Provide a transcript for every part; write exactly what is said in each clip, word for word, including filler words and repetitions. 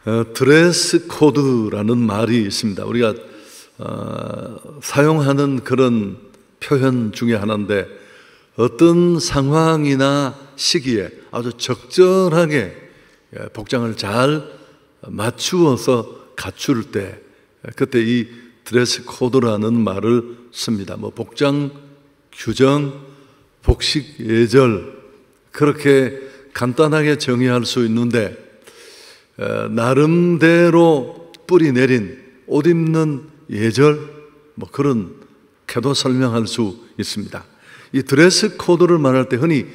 어, 드레스 코드라는 말이 있습니다. 우리가 어, 사용하는 그런 표현 중에 하나인데, 어떤 상황이나 시기에 아주 적절하게 복장을 잘 맞추어서 갖출 때, 그때 이 드레스 코드라는 말을 씁니다. 뭐 복장 규정, 복식 예절, 그렇게 간단하게 정의할 수 있는데, 어, 나름대로 뿌리 내린 옷 입는 예절, 뭐 그렇게도 설명할 수 있습니다. 이 드레스 코드를 말할 때 흔히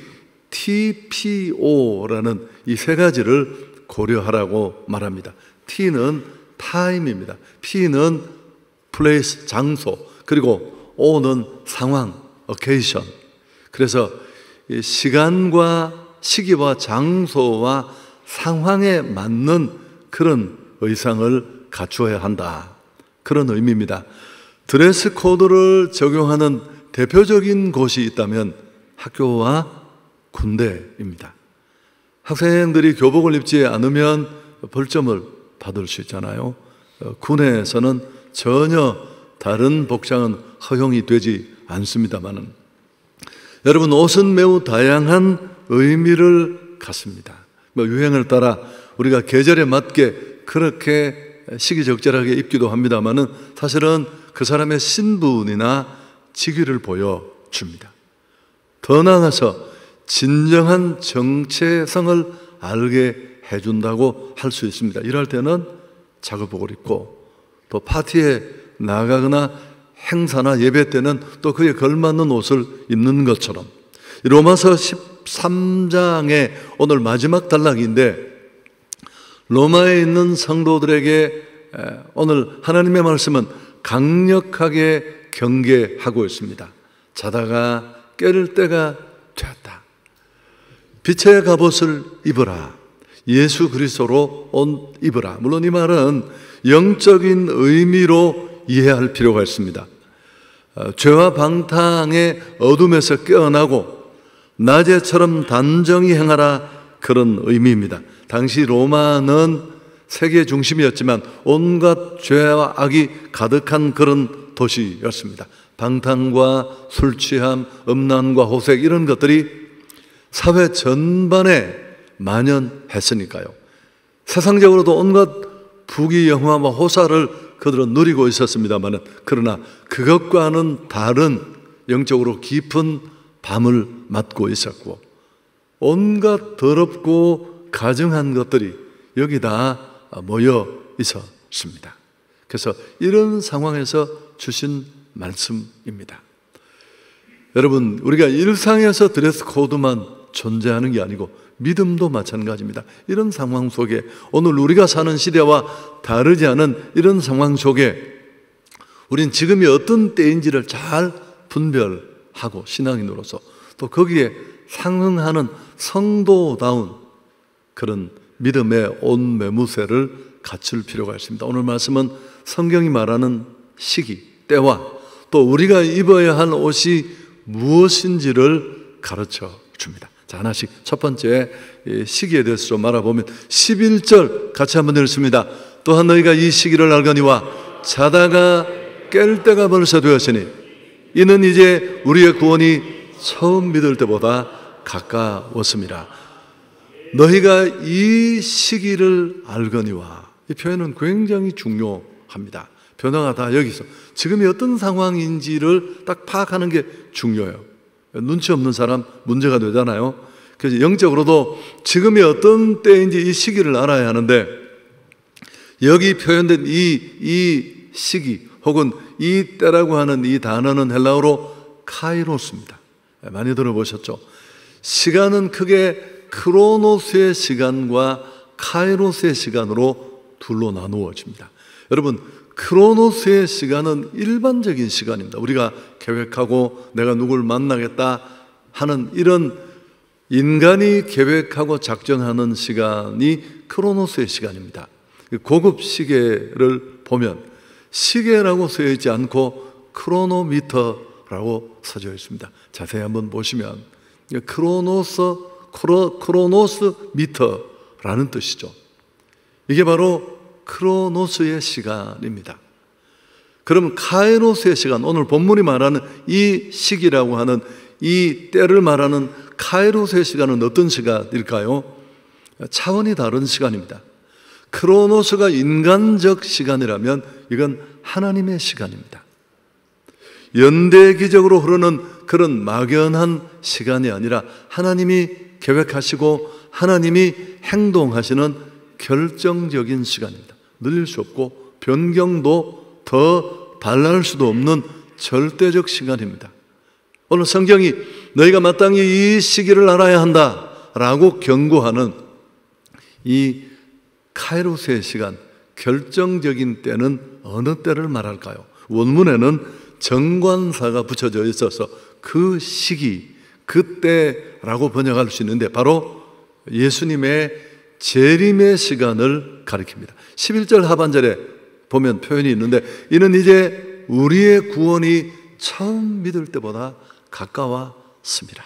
티피오라는 이 세 가지를 고려하라고 말합니다. T는 타임입니다. P는 플레이스, 장소, 그리고 O는 상황, occasion. 그래서 이 시간과 시기와 장소와 상황에 맞는 그런 의상을 갖추어야 한다, 그런 의미입니다. 드레스 코드를 적용하는 대표적인 곳이 있다면 학교와 군대입니다. 학생들이 교복을 입지 않으면 벌점을 받을 수 있잖아요. 군에서는 전혀 다른 복장은 허용이 되지 않습니다만은, 여러분, 옷은 매우 다양한 의미를 갖습니다. 뭐 유행을 따라 우리가 계절에 맞게 그렇게 시기적절하게 입기도 합니다만은, 사실은 그 사람의 신분이나 직위를 보여줍니다. 더 나아가서 진정한 정체성을 알게 해준다고 할 수 있습니다. 이럴 때는 작업복을 입고, 또 파티에 나가거나 행사나 예배 때는 또 그에 걸맞는 옷을 입는 것처럼, 로마서 십삼 장의 오늘 마지막 단락인데, 로마에 있는 성도들에게 오늘 하나님의 말씀은 강력하게 경계하고 있습니다. 자다가 깨를 때가 되었다. 빛의 갑옷을 입어라. 예수 그리스도로 옷 입어라. 물론 이 말은 영적인 의미로 이해할 필요가 있습니다. 죄와 방탕의 어둠에서 깨어나고 낮에처럼 단정히 행하라, 그런 의미입니다. 당시 로마는 세계 중심이었지만 온갖 죄와 악이 가득한 그런 도시였습니다. 방탕과 술 취함, 음란과 호색, 이런 것들이 사회 전반에 만연했으니까요. 세상적으로도 온갖 부귀영화와 호사를 그들은 누리고 있었습니다만, 그러나 그것과는 다른 영적으로 깊은 밤을 맞고 있었고, 온갖 더럽고 가증한 것들이 여기 다 모여 있었습니다. 그래서 이런 상황에서 주신 말씀입니다. 여러분, 우리가 일상에서 드레스 코드만 존재하는 게 아니고 믿음도 마찬가지입니다. 이런 상황 속에, 오늘 우리가 사는 시대와 다르지 않은 이런 상황 속에 우린 지금이 어떤 때인지를 잘 분별하고 신앙인으로서 또 거기에 상응하는 성도다운 그런 믿음의 옷 매무새를 갖출 필요가 있습니다. 오늘 말씀은 성경이 말하는 시기, 때와 또 우리가 입어야 할 옷이 무엇인지를 가르쳐 줍니다. 자, 하나씩, 첫 번째 시기에 대해서 좀 알아보면 십일 절 같이 한번 읽습니다. 또한 너희가 이 시기를 알거니와 자다가 깰 때가 벌써 되었으니 이는 이제 우리의 구원이 처음 믿을 때보다 가까웠습니다. 너희가 이 시기를 알거니와, 이 표현은 굉장히 중요합니다. 변화가 다 여기서 지금이 어떤 상황인지를 딱 파악하는 게 중요해요. 눈치 없는 사람 문제가 되잖아요. 그래서 영적으로도 지금이 어떤 때인지 이 시기를 알아야 하는데, 여기 표현된 이, 이 시기 혹은 이 때라고 하는 이 단어는 헬라어로 카이로스입니다. 많이 들어보셨죠? 시간은 크게 크로노스의 시간과 카이로스의 시간으로 둘로 나누어집니다. 여러분, 크로노스의 시간은 일반적인 시간입니다. 우리가 계획하고 내가 누굴 만나겠다 하는 이런 인간이 계획하고 작정하는 시간이 크로노스의 시간입니다. 고급 시계를 보면 시계라고 쓰여 있지 않고 크로노미터라고 써져 있습니다. 자세히 한번 보시면 크로노스, 크로, 크로노스 미터라는 뜻이죠. 이게 바로 크로노스의 시간입니다. 그럼 카이로스의 시간, 오늘 본문이 말하는 이 시기라고 하는 이 때를 말하는 카이로스의 시간은 어떤 시간일까요? 차원이 다른 시간입니다. 크로노스가 인간적 시간이라면 이건 하나님의 시간입니다. 연대기적으로 흐르는 그런 막연한 시간이 아니라 하나님이 계획하시고 하나님이 행동하시는 결정적인 시간입니다. 늘릴 수 없고 변경도 더 달라질 수도 없는 절대적 시간입니다. 오늘 성경이 너희가 마땅히 이 시기를 알아야 한다라고 경고하는 이 카이로스의 시간, 결정적인 때는 어느 때를 말할까요? 원문에는 정관사가 붙여져 있어서 그 시기, 그때라고 번역할 수 있는데 바로 예수님의 재림의 시간을 가리킵니다. 십일 절 하반절에 보면 표현이 있는데 이는 이제 우리의 구원이 처음 믿을 때보다 가까웠습니다.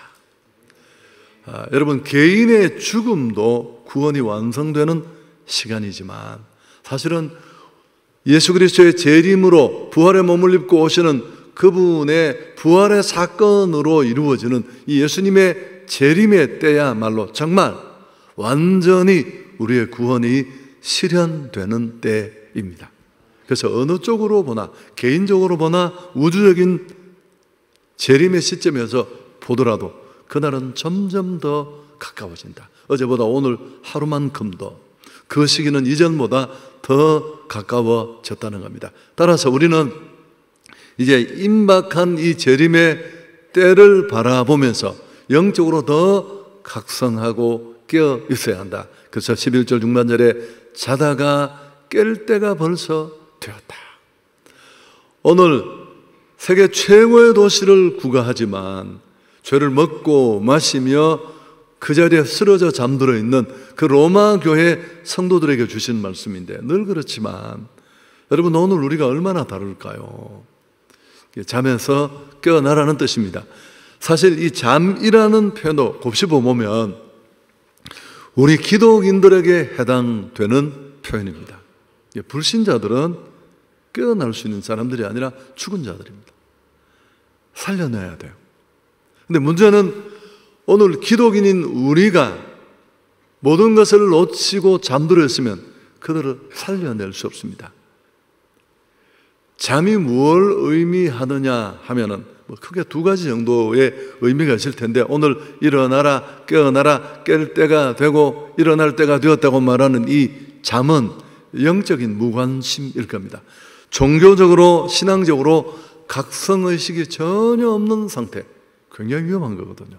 아, 여러분, 개인의 죽음도 구원이 완성되는 시간이지만 사실은 예수 그리스도의 재림으로 부활의 몸을 입고 오시는 그분의 부활의 사건으로 이루어지는 이 예수님의 재림의 때야말로 정말 완전히 우리의 구원이 실현되는 때입니다. 그래서 어느 쪽으로 보나, 개인적으로 보나 우주적인 재림의 시점에서 보더라도 그날은 점점 더 가까워진다. 어제보다 오늘 하루만큼 더, 그 시기는 이전보다 더 가까워졌다는 겁니다. 따라서 우리는 이제 임박한 이 재림의 때를 바라보면서 영적으로 더 각성하고 깨어 있어야 한다. 그래서 십일 절 중반절에 자다가 깰 때가 벌써 되었다. 오늘 세계 최고의 도시를 구가하지만 죄를 먹고 마시며 그 자리에 쓰러져 잠들어 있는 그 로마 교회 성도들에게 주신 말씀인데 늘 그렇지만 여러분, 오늘 우리가 얼마나 다를까요? 잠에서 깨어나라는 뜻입니다. 사실 이 잠이라는 표현도 곱씹어 보면 우리 기독인들에게 해당되는 표현입니다. 불신자들은 깨어날 수 있는 사람들이 아니라 죽은 자들입니다. 살려내야 돼요. 근데 문제는 오늘 기독인인 우리가 모든 것을 놓치고 잠들어 있으면 그들을 살려낼 수 없습니다. 잠이 무엇을 의미하느냐 하면은 뭐 크게 두 가지 정도의 의미가 있을 텐데 오늘 일어나라, 깨어나라, 깰 때가 되고 일어날 때가 되었다고 말하는 이 잠은 영적인 무관심일 겁니다. 종교적으로, 신앙적으로 각성의식이 전혀 없는 상태, 굉장히 위험한 거거든요.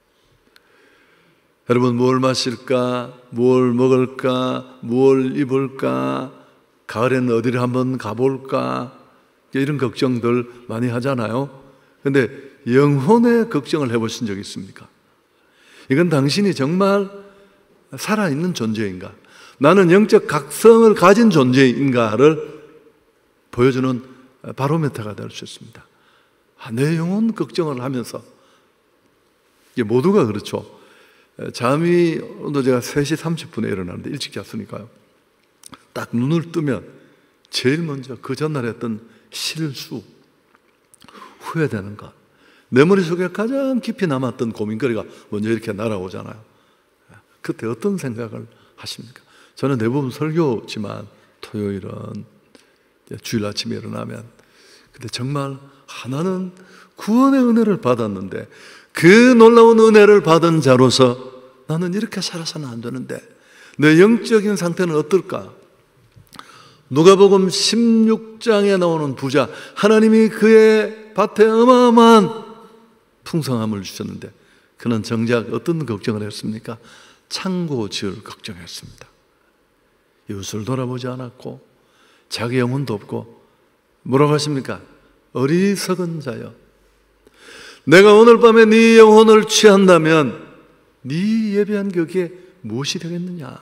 여러분, 뭘 마실까? 뭘 먹을까? 뭘 입을까? 가을에는 어디를 한번 가볼까? 이런 걱정들 많이 하잖아요. 그런데 영혼의 걱정을 해보신 적 있습니까? 이건 당신이 정말 살아있는 존재인가? 나는 영적 각성을 가진 존재인가를 보여주는 바로메터가 될 수 있습니다. 아, 내 영혼 걱정을 하면서, 이게 모두가 그렇죠. 잠이, 오늘 제가 세 시 삼십 분에 일어나는데 일찍 잤으니까요. 딱 눈을 뜨면 제일 먼저 그 전날 했던 실수, 후회되는 것, 내 머릿속에 가장 깊이 남았던 고민거리가 먼저 이렇게 날아오잖아요. 그때 어떤 생각을 하십니까? 저는 대부분 설교지만 토요일은 주일 아침에 일어나면 근데 정말 하나는 구원의 은혜를 받았는데 그 놀라운 은혜를 받은 자로서 나는 이렇게 살아서는 안 되는데 내 영적인 상태는 어떨까? 누가복음 십육 장에 나오는 부자, 하나님이 그의 밭에 어마어마한 풍성함을 주셨는데 그는 정작 어떤 걱정을 했습니까? 창고 지을 걱정했습니다. 이웃을 돌아보지 않았고 자기 영혼도 없고 뭐라고 하십니까? 어리석은 자여, 내가 오늘 밤에 네 영혼을 취한다면 네 예배한 격에 무엇이 되겠느냐?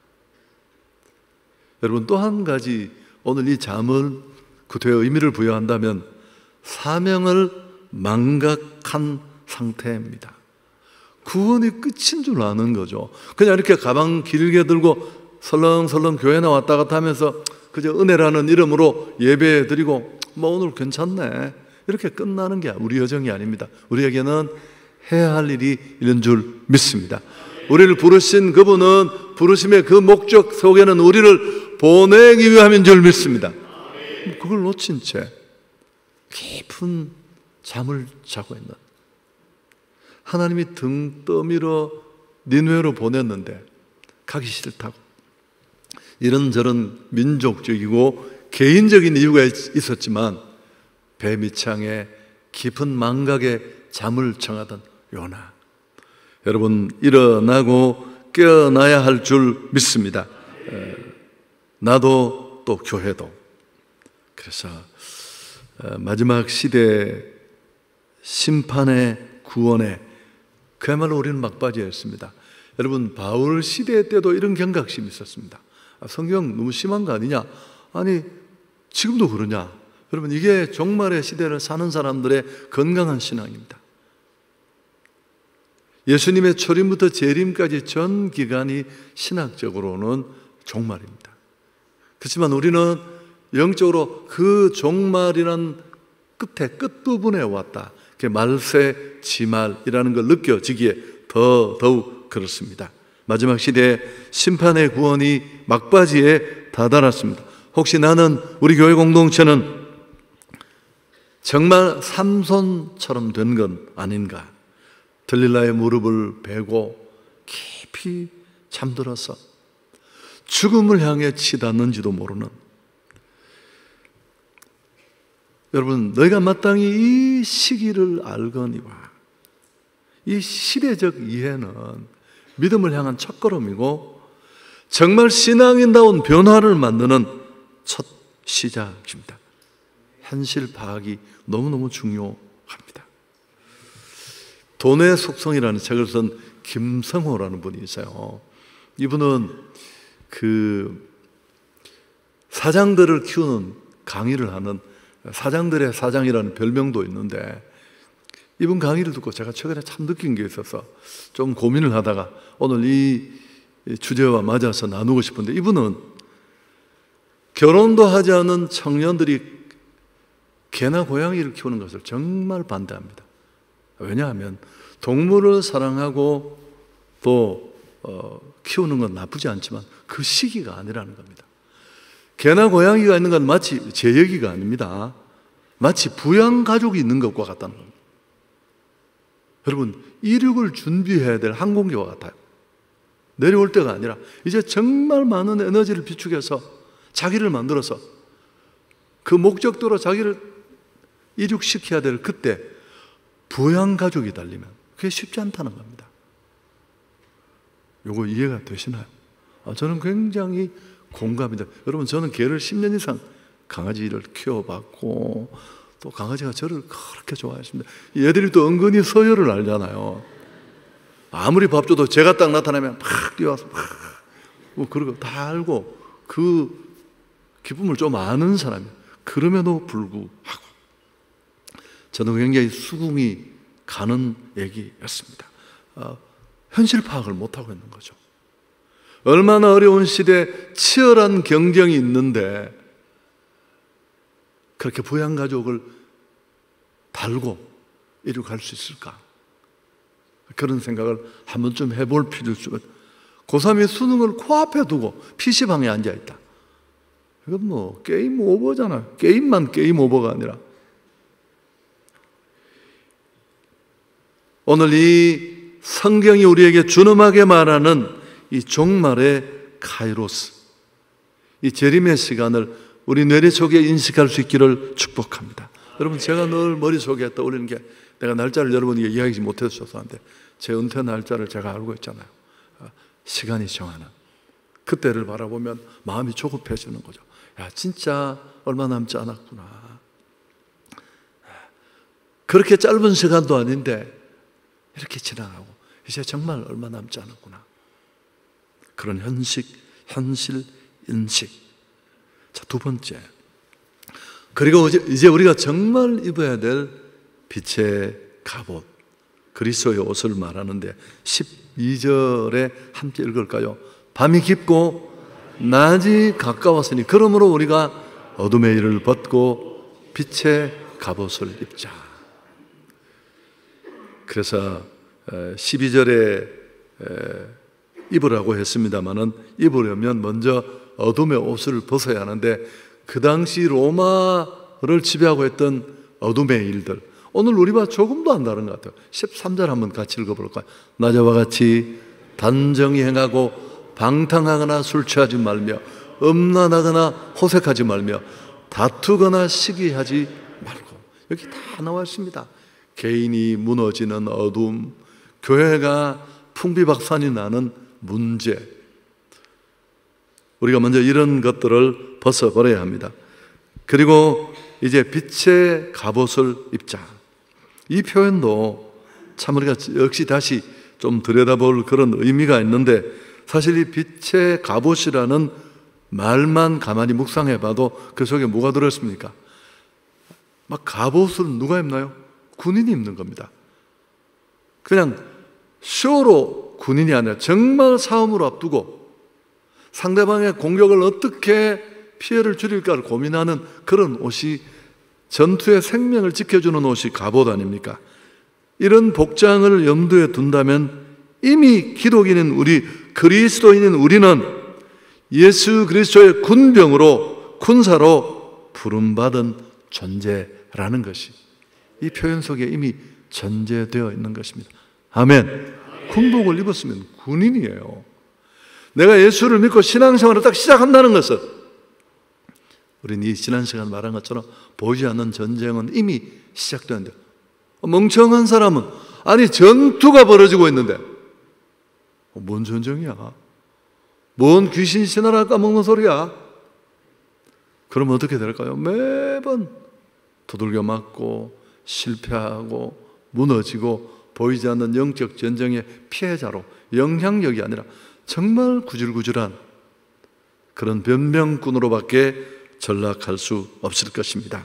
여러분, 또 한 가지 오늘 이 잠을 그대의 의미를 부여한다면 사명을 망각한 상태입니다. 구원이 끝인 줄 아는 거죠. 그냥 이렇게 가방 길게 들고 설렁설렁 교회 나왔다 갔다 하면서 그저 은혜라는 이름으로 예배 드리고 뭐 오늘 괜찮네 이렇게 끝나는 게 우리 여정이 아닙니다. 우리에게는 해야 할 일이 있는 줄 믿습니다. 우리를 부르신 그분은 부르심의 그 목적 속에는 우리를 보내기 위함인 줄 믿습니다. 그걸 놓친 채 깊은 잠을 자고 있는, 하나님이 등 떠밀어 니느웨로 보냈는데 가기 싫다고, 이런저런 민족적이고 개인적인 이유가 있었지만 배 밑창에 깊은 망각에 잠을 청하던 요나, 여러분 일어나고 깨어나야 할 줄 믿습니다. 나도 또 교회도. 그래서 마지막 시대 심판의 구원에 그야말로 우리는 막바지였습니다. 여러분 바울 시대 때도 이런 경각심이 있었습니다. 성경 너무 심한 거 아니냐? 아니 지금도 그러냐? 여러분 이게 종말의 시대를 사는 사람들의 건강한 신앙입니다. 예수님의 초림부터 재림까지 전 기간이 신학적으로는 종말입니다. 그렇지만 우리는 영적으로 그 종말이란 끝에 끝부분에 왔다, 말세 지말이라는 걸 느껴지기에 더 더욱 그렇습니다. 마지막 시대에 심판의 구원이 막바지에 다다랐습니다. 혹시 나는, 우리 교회 공동체는 정말 삼손처럼 된 건 아닌가? 들릴라의 무릎을 베고 깊이 잠들어서 죽음을 향해 치닫는지도 모르는, 여러분 너희가 마땅히 이 시기를 알거니와, 이 시대적 이해는 믿음을 향한 첫걸음이고 정말 신앙인다운 변화를 만드는 첫 시작입니다. 현실 파악이 너무너무 중요합니다. 돈의 속성이라는 책을 쓴 김성호라는 분이 있어요. 이분은 그 사장들을 키우는 강의를 하는, 사장들의 사장이라는 별명도 있는데, 이분 강의를 듣고 제가 최근에 참 느낀 게 있어서 좀 고민을 하다가 오늘 이 주제와 맞아서 나누고 싶은데, 이분은 결혼도 하지 않은 청년들이 개나 고양이를 키우는 것을 정말 반대합니다. 왜냐하면 동물을 사랑하고 또 어, 키우는 건 나쁘지 않지만 그 시기가 아니라는 겁니다. 개나 고양이가 있는 건 마치 제 얘기가 아닙니다. 마치 부양가족이 있는 것과 같다는 겁니다. 여러분 이륙을 준비해야 될 항공기와 같아요. 내려올 때가 아니라 이제 정말 많은 에너지를 비축해서 자기를 만들어서 그 목적도로 자기를 이륙시켜야 될 그때 부양가족이 달리면 그게 쉽지 않다는 겁니다. 요거 이해가 되시나요? 아, 저는 굉장히 공감입니다. 여러분 저는 개를 십 년 이상 강아지를 키워봤고 또 강아지가 저를 그렇게 좋아했습니다. 얘들이 또 은근히 서열을 알잖아요. 아무리 밥 줘도 제가 딱 나타나면 팍 뛰어와서 팍 뭐 그러고 다 알고 그 기쁨을 좀 아는 사람이에요. 그럼에도 불구하고 저는 굉장히 수긍이 가는 얘기였습니다. 어, 현실 파악을 못하고 있는 거죠. 얼마나 어려운 시대에 치열한 경쟁이 있는데 그렇게 부양가족을 달고 이룩할 수 있을까? 그런 생각을 한 번쯤 해볼 필요가 있어요. 고삼이 수능을 코앞에 두고 피시방에 앉아있다. 이건 뭐 게임 오버잖아요. 게임만 게임 오버가 아니라. 오늘 이 성경이 우리에게 준엄하게 말하는 이 종말의 카이로스, 이 재림의 시간을 우리 뇌리 속에 인식할 수 있기를 축복합니다. 여러분 제가 늘 머릿속에 떠올리는 게, 내가 날짜를 여러분에게 이야기하지 못해서 죄송한데 제 은퇴 날짜를 제가 알고 있잖아요. 시간이 정하는 그때를 바라보면 마음이 조급해지는 거죠. 야 진짜 얼마 남지 않았구나. 그렇게 짧은 시간도 아닌데 이렇게 지나가고 이제 정말 얼마 남지 않았구나. 그런 현식, 현실 인식. 자, 두 번째, 그리고 이제 우리가 정말 입어야 될 빛의 갑옷, 그리스도의 옷을 말하는데 십이 절에 함께 읽을까요? 밤이 깊고 낮이 가까웠으니 그러므로 우리가 어둠의 일을 벗고 빛의 갑옷을 입자. 그래서 십이 절에 입으라고 했습니다마는 입으려면 먼저 어둠의 옷을 벗어야 하는데 그 당시 로마를 지배하고 했던 어둠의 일들, 오늘 우리와 조금도 안 다른 것 같아요. 십삼 절 한번 같이 읽어볼까요? 낮에와 같이 단정히 행하고 방탕하거나 술 취하지 말며 음란하거나 호색하지 말며 다투거나 시기하지 말고. 여기 다 나와 있습니다. 개인이 무너지는 어둠, 교회가 풍비박산이 나는 문제, 우리가 먼저 이런 것들을 벗어버려야 합니다. 그리고 이제 빛의 갑옷을 입자. 이 표현도 참 우리가 역시 다시 좀 들여다볼 그런 의미가 있는데, 사실 이 빛의 갑옷이라는 말만 가만히 묵상해 봐도 그 속에 뭐가 들어있습니까? 막 갑옷을 누가 입나요? 군인이 입는 겁니다. 그냥 쇼로 군인이 아니라 정말 싸움을 앞두고 상대방의 공격을 어떻게 피해를 줄일까를 고민하는 그런 옷이, 전투의 생명을 지켜주는 옷이 갑옷 아닙니까? 이런 복장을 염두에 둔다면 이미 기독인인 우리, 그리스도인인 우리는 예수 그리스도의 군병으로, 군사로 부름받은 존재라는 것이 이 표현 속에 이미 전제되어 있는 것입니다. 아멘. 군복을 입었으면 군인이에요. 내가 예수를 믿고 신앙생활을 딱 시작한다는 것은, 우리는 이 지난 시간 말한 것처럼 보이지 않는 전쟁은 이미 시작되는데, 멍청한 사람은 아니 전투가 벌어지고 있는데 뭔 전쟁이야? 뭔 귀신 신하라 까먹는 소리야? 그러면 어떻게 될까요? 매번 두들겨 맞고 실패하고 무너지고 보이지 않는 영적 전쟁의 피해자로, 영향력이 아니라 정말 구질구질한 그런 변명꾼으로밖에 전락할 수 없을 것입니다.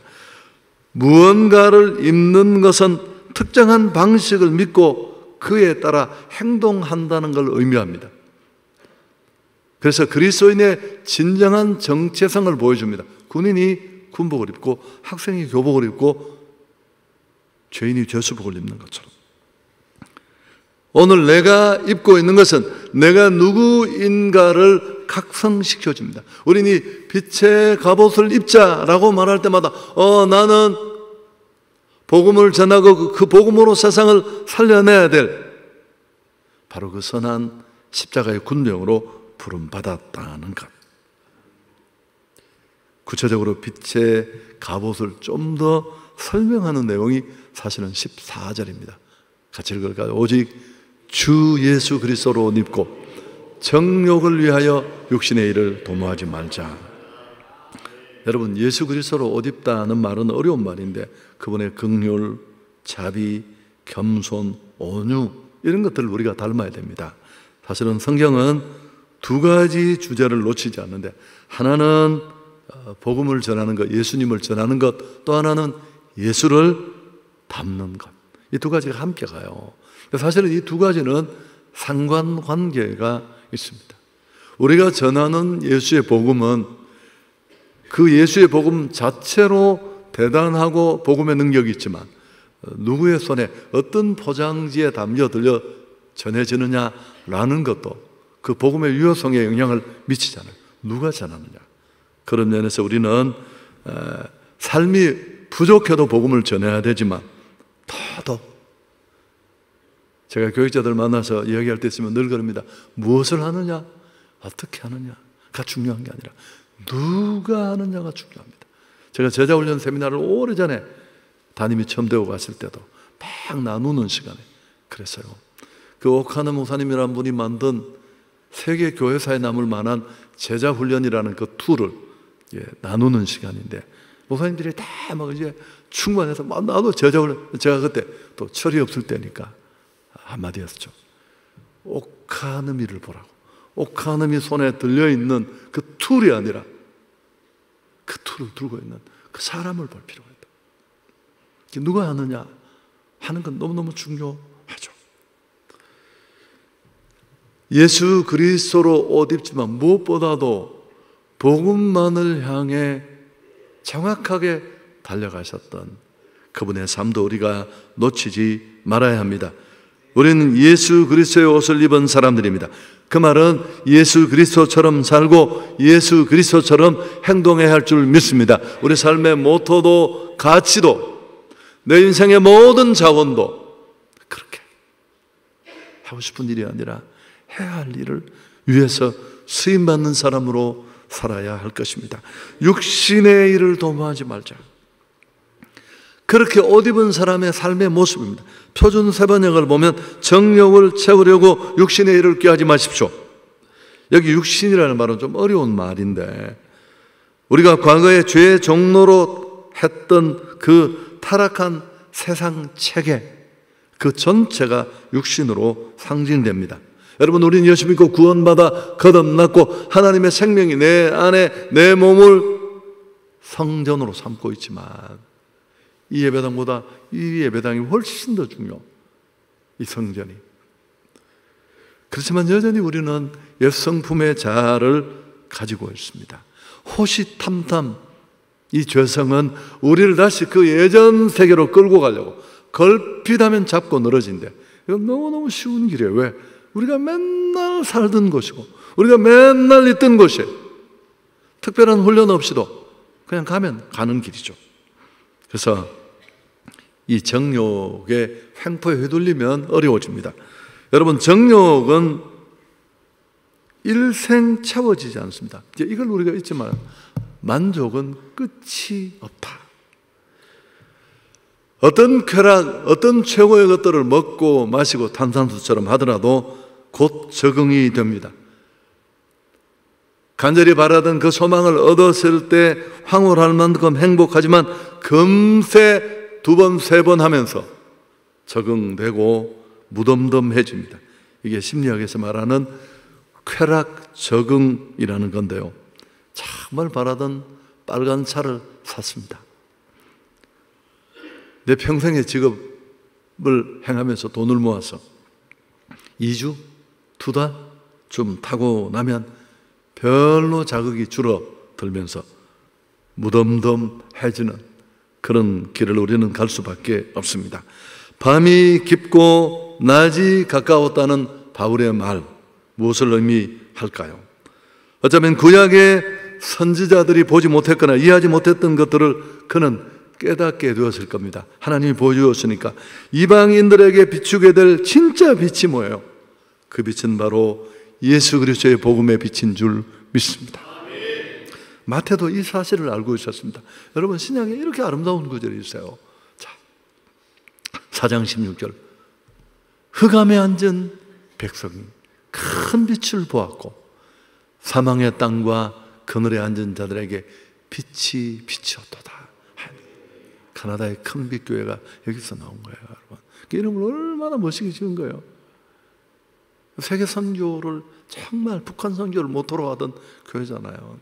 무언가를 입는 것은 특정한 방식을 믿고 그에 따라 행동한다는 걸 의미합니다. 그래서 그리스도인의 진정한 정체성을 보여줍니다. 군인이 군복을 입고 학생이 교복을 입고 죄인이 죄수복을 입는 것처럼, 오늘 내가 입고 있는 것은 내가 누구인가를 각성시켜줍니다. 우리는 이 빛의 갑옷을 입자라고 말할 때마다 어 나는 복음을 전하고 그 복음으로 세상을 살려내야 될 바로 그 선한 십자가의 군병으로 부름받았다는 것. 구체적으로 빛의 갑옷을 좀 더 설명하는 내용이 사실은 십사 절입니다. 같이 읽을까요? 오직 주 예수 그리스도로 옷 입고 정욕을 위하여 육신의 일을 도모하지 말자. 여러분, 예수 그리스도로 옷 입다는 말은 어려운 말인데 그분의 긍휼, 자비, 겸손, 온유, 이런 것들을 우리가 닮아야 됩니다. 사실은 성경은 두 가지 주제를 놓치지 않는데, 하나는 복음을 전하는 것, 예수님을 전하는 것, 또 하나는 예수를 닮는 것. 이 두 가지가 함께 가요. 사실은 이 두 가지는 상관관계가 있습니다. 우리가 전하는 예수의 복음은 그 예수의 복음 자체로 대단하고 복음의 능력이 있지만, 누구의 손에 어떤 포장지에 담겨 들려 전해지느냐라는 것도 그 복음의 유효성에 영향을 미치잖아요. 누가 전하느냐. 그런 면에서 우리는 삶이 부족해도 복음을 전해야 되지만, 더더 제가 교육자들 만나서 이야기할 때 있으면 늘 그럽니다. 무엇을 하느냐, 어떻게 하느냐가 중요한 게 아니라 누가 하느냐가 중요합니다. 제가 제자훈련 세미나를 오래전에 담임이 처음 되고 갔을 때도 막 나누는 시간에 그랬어요. 그 오카노 목사님이라는 분이 만든 세계 교회사에 남을 만한 제자훈련이라는 그 툴을 예, 나누는 시간인데, 목사님들이 다 막 이제 충만해서 막 나도 제자훈련, 제가 그때 또 철이 없을 때니까 한마디 했죠. 오카노미를 보라고. 오카노미 손에 들려있는 그 툴이 아니라 그 툴을 들고 있는 그 사람을 볼 필요가 있다. 누가 하느냐 하는 건 너무너무 중요하죠. 예수 그리스도로 옷 입지만 무엇보다도 복음만을 향해 정확하게 달려가셨던 그분의 삶도 우리가 놓치지 말아야 합니다. 우리는 예수 그리스도의 옷을 입은 사람들입니다. 그 말은 예수 그리스도처럼 살고 예수 그리스도처럼 행동해야 할 줄 믿습니다. 우리 삶의 모토도 가치도 내 인생의 모든 자원도 그렇게 하고 싶은 일이 아니라 해야 할 일을 위해서 쓰임받는 사람으로 살아야 할 것입니다. 육신의 일을 도모하지 말자. 그렇게 옷 입은 사람의 삶의 모습입니다. 표준 세번역을 보면 정욕을 채우려고 육신의 일을 꾀하지 마십시오. 여기 육신이라는 말은 좀 어려운 말인데 우리가 과거에 죄의 종로로 했던 그 타락한 세상 체계 그 전체가 육신으로 상징됩니다. 여러분, 우리는 예수 믿고 구원받아 거듭났고 하나님의 생명이 내 안에 내 몸을 성전으로 삼고 있지만 이 예배당보다 이 예배당이 훨씬 더 중요. 이 성전이. 그렇지만 여전히 우리는 옛 성품의 자아를 가지고 있습니다. 호시탐탐 이 죄성은 우리를 다시 그 예전 세계로 끌고 가려고 걸핏하면 잡고 늘어진대. 이건 너무너무 쉬운 길이에요. 왜? 우리가 맨날 살던 곳이고 우리가 맨날 있던 곳이에요. 특별한 훈련 없이도 그냥 가면 가는 길이죠. 그래서 이 정욕의 횡포에 휘둘리면 어려워집니다. 여러분, 정욕은 일생 채워지지 않습니다. 이걸 우리가 잊지만 만족은 끝이 없다. 어떤 쾌락, 어떤 최고의 것들을 먹고 마시고 탄산수처럼 하더라도 곧 적응이 됩니다. 간절히 바라던 그 소망을 얻었을 때 황홀할 만큼 행복하지만 금세 두 번, 세 번 하면서 적응되고 무덤덤해집니다. 이게 심리학에서 말하는 쾌락 적응이라는 건데요. 정말 바라던 빨간 차를 샀습니다. 내 평생의 직업을 행하면서 돈을 모아서 이 주, 두 달 좀 타고 나면 별로 자극이 줄어들면서 무덤덤해지는 그런 길을 우리는 갈 수밖에 없습니다. 밤이 깊고 낮이 가까웠다는 바울의 말, 무엇을 의미할까요? 어쩌면 구약의 선지자들이 보지 못했거나 이해하지 못했던 것들을 그는 깨닫게 되었을 겁니다. 하나님이 보여주었으니까. 이방인들에게 비추게 될 진짜 빛이 뭐예요? 그 빛은 바로 예수 그리스도의 복음의 빛인 줄 믿습니다. 마태도 이 사실을 알고 있었습니다. 여러분, 신약에 이렇게 아름다운 구절이 있어요. 자, 사 장 십육 절. 흑암에 앉은 백성이 큰 빛을 보았고 사망의 땅과 그늘에 앉은 자들에게 빛이 비치었도다. 가나다의 큰 빛 교회가 여기서 나온 거예요, 여러분. 그 이름을 얼마나 멋있게 지은 거예요. 세계 선교를 정말 북한 선교를 모토로 하던 교회잖아요.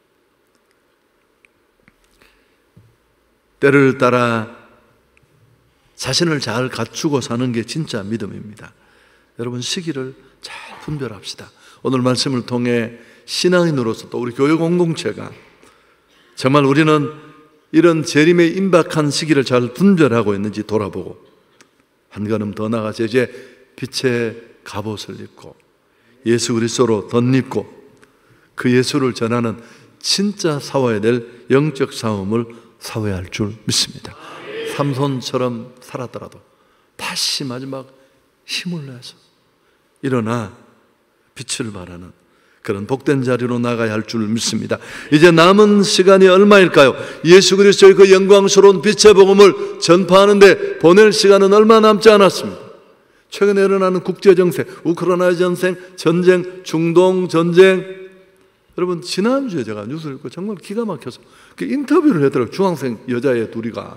때를 따라 자신을 잘 갖추고 사는 게 진짜 믿음입니다. 여러분, 시기를 잘 분별합시다. 오늘 말씀을 통해 신앙인으로서 또 우리 교회 공동체가 정말 우리는 이런 재림의 임박한 시기를 잘 분별하고 있는지 돌아보고 한 걸음 더 나가서 이제 빛의 갑옷을 입고 예수 그리스도로 덧입고 그 예수를 전하는 진짜 싸워야 될 영적 싸움을 싸워야 할 줄 믿습니다. 삼손처럼 살았더라도 다시 마지막 힘을 내서 일어나 빛을 발하는 그런 복된 자리로 나가야 할 줄 믿습니다. 이제 남은 시간이 얼마일까요? 예수 그리스도의 그 영광스러운 빛의 복음을 전파하는데 보낼 시간은 얼마 남지 않았습니다. 최근에 일어나는 국제정세, 우크라이나 전쟁, 전쟁, 중동 전쟁. 여러분, 지난주에 제가 뉴스를 읽고 정말 기가 막혀서 그 인터뷰를 했더라고요. 중학생 여자애 둘이가.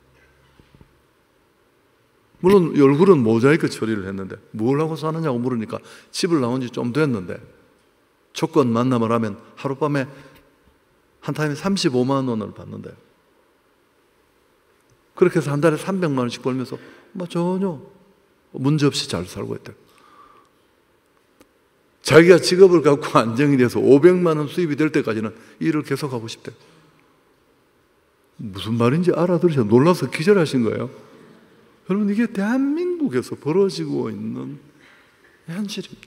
물론 얼굴은 모자이크 처리를 했는데 뭘 하고 사느냐고 물으니까 집을 나온 지 좀 됐는데 조건 만남을 하면 하룻밤에 한 타임에 삼십오만 원을 받는데요. 그렇게 해서 한 달에 삼백만 원씩 벌면서 뭐 전혀 문제없이 잘 살고 있대요. 자기가 직업을 갖고 안정이 돼서 오백만 원 수입이 될 때까지는 일을 계속하고 싶대요. 무슨 말인지 알아들으셔서 놀라서 기절하신 거예요. 여러분, 이게 대한민국에서 벌어지고 있는 현실입니다.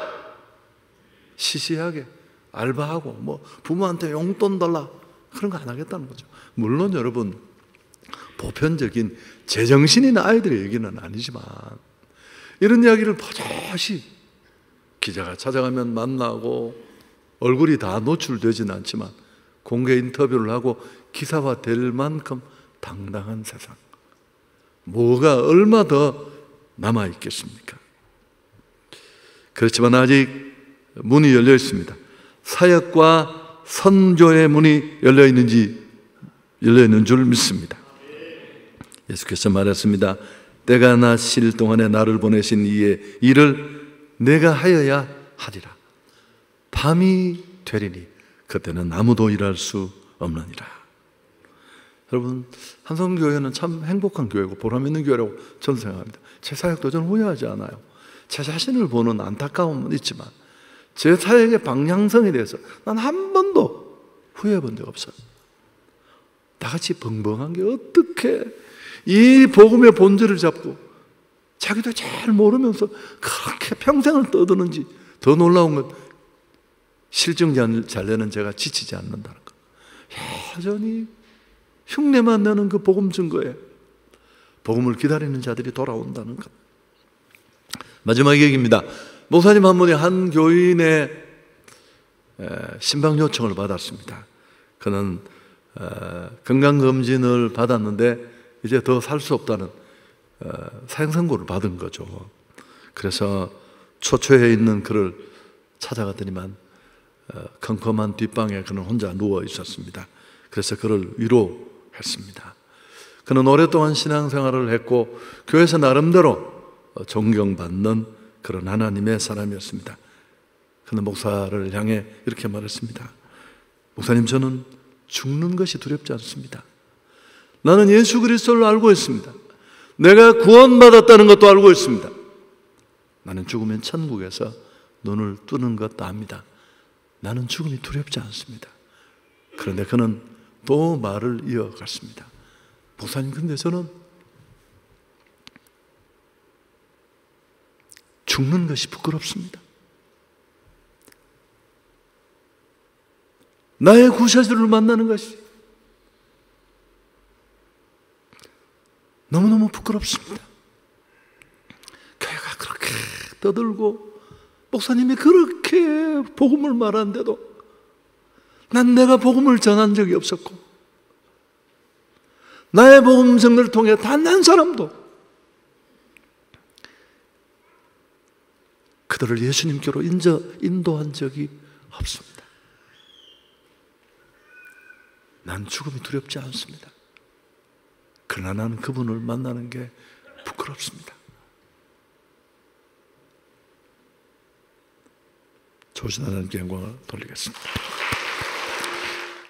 시시하게 알바하고 뭐 부모한테 용돈 달라 그런 거 안 하겠다는 거죠. 물론 여러분, 보편적인 제정신인 아이들의 얘기는 아니지만 이런 이야기를 버젓이 기자가 찾아가면 만나고 얼굴이 다 노출되지는 않지만 공개 인터뷰를 하고 기사화 될 만큼 당당한 세상, 뭐가 얼마 더 남아있겠습니까? 그렇지만 아직 문이 열려 있습니다. 사역과 선교의 문이 열려 있는지 열려 있는 줄 믿습니다. 예수께서 말했습니다. 때가 나실 동안에 나를 보내신 이의 일을 내가 하여야 하리라. 밤이 되리니 그때는 아무도 일할 수 없느니라. 여러분, 한성교회는 참 행복한 교회고 보람 있는 교회라고 저는 생각합니다. 제 사역도 저는 후회하지 않아요. 제 자신을 보는 안타까움은 있지만 제 사역의 방향성에 대해서 난 한 번도 후회해 본 적 없어요. 다 같이 벙벙한 게 어떻게 이 복음의 본질을 잡고 자기도 잘 모르면서 그렇게 평생을 떠드는지. 더 놀라운 건 실증 잘 내는 제가 지치지 않는다는 것. 여전히 흉내만 내는 그 복음 증거에 복음을 기다리는 자들이 돌아온다는 것. 마지막 얘기입니다. 목사님 한 분이 한 교인의 신방 요청을 받았습니다. 그는 건강검진을 받았는데 이제 더 살 수 없다는 사형선고를 받은 거죠. 그래서 초초에 있는 그를 찾아갔더니만 컴컴한 뒷방에 그는 혼자 누워 있었습니다. 그래서 그를 위로했습니다. 그는 오랫동안 신앙생활을 했고 교회에서 나름대로 존경받는 그런 하나님의 사람이었습니다. 그는 목사를 향해 이렇게 말했습니다. 목사님, 저는 죽는 것이 두렵지 않습니다. 나는 예수 그리스도를 알고 있습니다. 내가 구원받았다는 것도 알고 있습니다. 나는 죽으면 천국에서 눈을 뜨는 것도 압니다. 나는 죽음이 두렵지 않습니다. 그런데 그는 또 말을 이어갔습니다. 목사님, 근데 저는 죽는 것이 부끄럽습니다. 나의 구세주를 만나는 것이 너무너무 부끄럽습니다. 교회가 그렇게 떠들고 목사님이 그렇게 복음을 말하는데도 난 내가 복음을 전한 적이 없었고 나의 복음 전을 통해 단 한 사람도 그들을 예수님께로 인저, 인도한 적이 없습니다. 난 죽음이 두렵지 않습니다. 그러나 나는 그분을 만나는 게 부끄럽습니다. 조신 하나님께 영광을 돌리겠습니다.